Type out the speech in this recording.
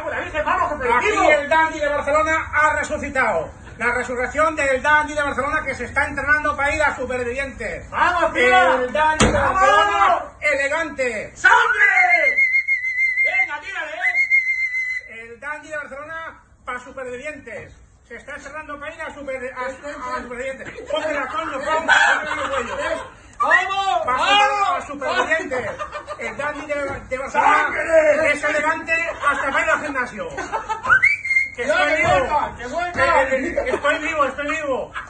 por la Virgen, vamos, Aquí competitivo. el Dandy de Barcelona ha resucitado. La resurrección del Dandy de Barcelona que se está entrenando para ir a Supervivientes. ¡Vamos, tía! El Dandy de ¡Vamos! Barcelona elegante. ¡Sangre! Venga, tírale. El Dandy de Barcelona para Supervivientes. Se está entrenando para ir a Supervivientes. Ponte la coño, ponte el cuello. ¡Vamos! Para Supervivientes. El Dandy de Barcelona ¡Sangre! es elegante hasta para ir al gimnasio. Que ¡Que estoy vivo. vuelva! ¡Que vuelva! Estoy vivo.